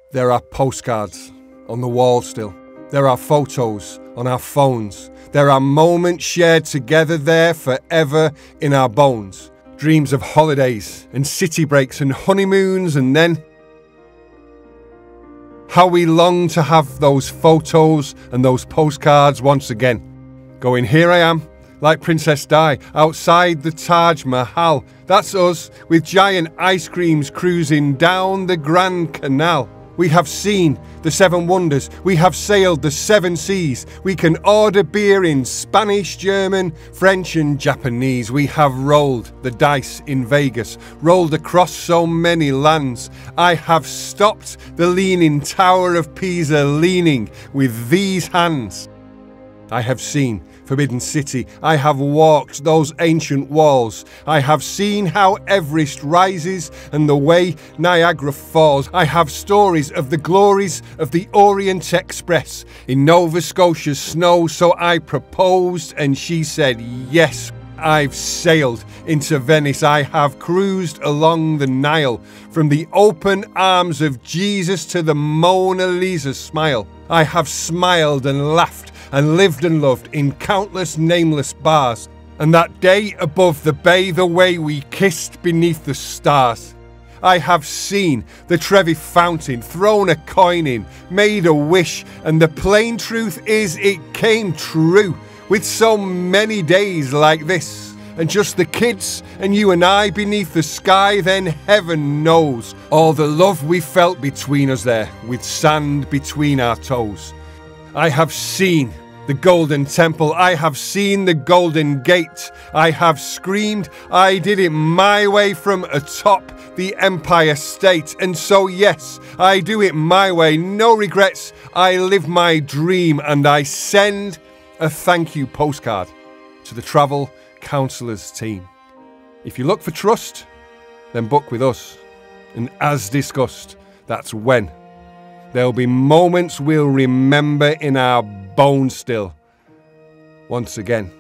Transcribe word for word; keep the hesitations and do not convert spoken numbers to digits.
There are postcards on the wall still. There are photos on our phones. There are moments shared together there forever in our bones. Dreams of holidays and city breaks and honeymoons, and then how we long to have those photos and those postcards once again. Going, here I am, like Princess Di, outside the Taj Mahal. That's us, with giant ice creams cruising down the Grand Canal. We have seen the seven wonders, we have sailed the seven seas. We can order beer in Spanish, German, French and Japanese. We have rolled the dice in Vegas, rolled across so many lands. I have stopped the leaning Tower of Pisa leaning with these hands. I have seen Forbidden City, I have walked those ancient walls. I have seen how Everest rises and the way Niagara falls. I have stories of the glories of the Orient Express in Nova Scotia's snow, so I proposed and she said yes. I've sailed into Venice, I have cruised along the Nile, from the open arms of Jesus to the Mona Lisa smile. I have smiled and laughed and lived and loved in countless nameless bars. And that day above the bay, the way we kissed beneath the stars. I have seen the Trevi fountain, thrown a coin in, made a wish, and the plain truth is it came true. With so many days like this, and just the kids and you and I beneath the sky, then heaven knows all the love we felt between us there, with sand between our toes. I have seen the Golden Temple, I have seen the Golden Gate. I have screamed, I did it my way from atop the Empire State. And so yes, I do it my way, no regrets. I live my dream and I send a thank you postcard to the Travel Counsellors team. If you look for trust, then book with us. And as discussed, that's when. There'll be moments we'll remember in our bones still. Once again.